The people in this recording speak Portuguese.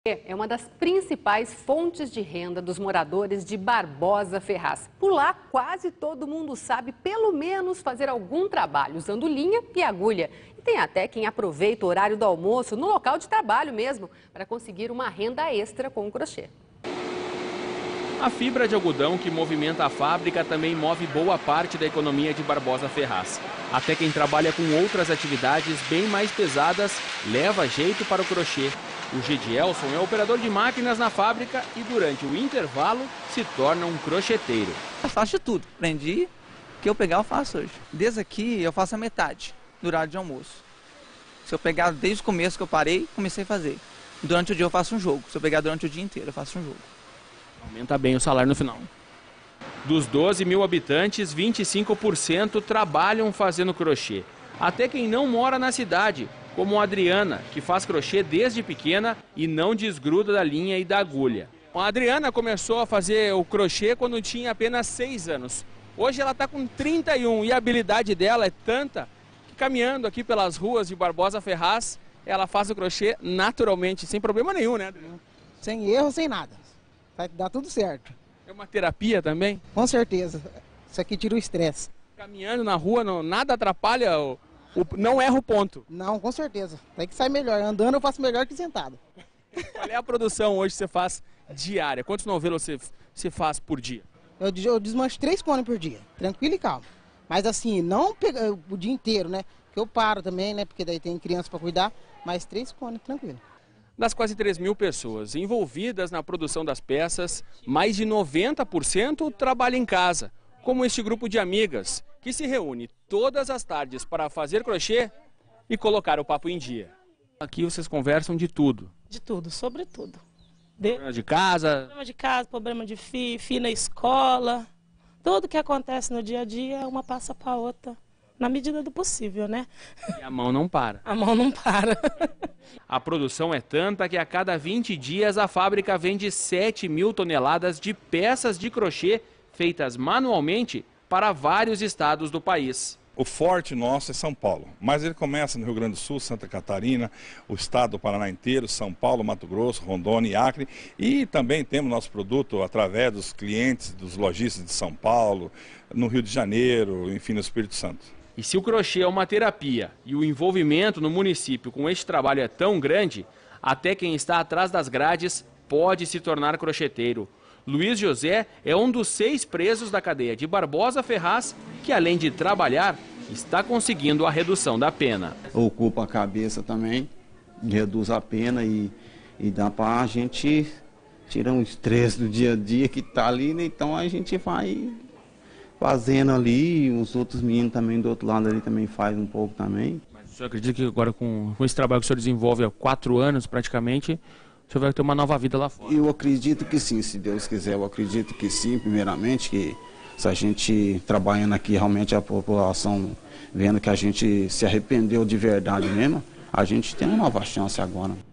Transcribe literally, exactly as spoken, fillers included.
É uma das principais fontes de renda dos moradores de Barbosa Ferraz. Por lá, quase todo mundo sabe pelo menos fazer algum trabalho usando linha e agulha. E tem até quem aproveita o horário do almoço no local de trabalho mesmo, para conseguir uma renda extra com o crochê. A fibra de algodão que movimenta a fábrica também move boa parte da economia de Barbosa Ferraz. Até quem trabalha com outras atividades bem mais pesadas leva jeito para o crochê. O Gedielson é operador de máquinas na fábrica e durante o intervalo se torna um crocheteiro. Eu faço de tudo. Aprendi, que eu pegar eu faço hoje. Desde aqui eu faço a metade do horário de almoço. Se eu pegar desde o começo que eu parei, comecei a fazer. Durante o dia eu faço um jogo. Se eu pegar durante o dia inteiro eu faço um jogo. Aumenta bem o salário no final. Dos doze mil habitantes, vinte e cinco por cento trabalham fazendo crochê. Até quem não mora na cidade, como a Adriana, que faz crochê desde pequena e não desgruda da linha e da agulha. A Adriana começou a fazer o crochê quando tinha apenas seis anos. Hoje ela está com trinta e um e a habilidade dela é tanta que caminhando aqui pelas ruas de Barbosa Ferraz, ela faz o crochê naturalmente, sem problema nenhum, né, Adriana? Sem erro, sem nada. Vai dar tudo certo. É uma terapia também? Com certeza. Isso aqui tira o estresse. Caminhando na rua, não, nada atrapalha, o, o, não erra o ponto? Não, com certeza. Tem que sair melhor. Andando eu faço melhor que sentado. Qual é a produção hoje que você faz diária? Quantos novelos você, você faz por dia? Eu, eu desmancho três cones por dia, tranquilo e calmo. Mas assim, não pega, o dia inteiro, né? Porque eu paro também, né? Porque daí tem criança para cuidar. Mas três cones, tranquilo. Das quase três mil pessoas envolvidas na produção das peças, mais de noventa por cento trabalham em casa, como este grupo de amigas, que se reúne todas as tardes para fazer crochê e colocar o papo em dia. Aqui vocês conversam de tudo. De tudo, sobre tudo. De... Problema de casa? Problema de casa, problema de filho, filho na escola. Tudo que acontece no dia a dia, uma passa para a outra, na medida do possível, né? E a mão não para. A mão não para. A produção é tanta que a cada vinte dias a fábrica vende sete mil toneladas de peças de crochê feitas manualmente para vários estados do país. O forte nosso é São Paulo, mas ele começa no Rio Grande do Sul, Santa Catarina, o estado do Paraná inteiro, São Paulo, Mato Grosso, Rondônia e Acre. E também temos nosso produto através dos clientes, dos lojistas de São Paulo, no Rio de Janeiro, enfim, no Espírito Santo. E se o crochê é uma terapia e o envolvimento no município com este trabalho é tão grande, até quem está atrás das grades pode se tornar crocheteiro. Luiz José é um dos seis presos da cadeia de Barbosa Ferraz que, além de trabalhar, está conseguindo a redução da pena. Ocupa a cabeça também, reduz a pena e, e dá para a gente tirar um estresse do dia a dia que está ali, né? Então a gente vai fazendo ali, os outros meninos também do outro lado ali também faz um pouco também. Mas o senhor acredita que agora com, com esse trabalho que o senhor desenvolve há quatro anos praticamente, o senhor vai ter uma nova vida lá fora? Eu acredito que sim, se Deus quiser, eu acredito que sim, primeiramente, que se a gente trabalhando aqui, realmente a população vendo que a gente se arrependeu de verdade mesmo, a gente tem uma nova chance agora.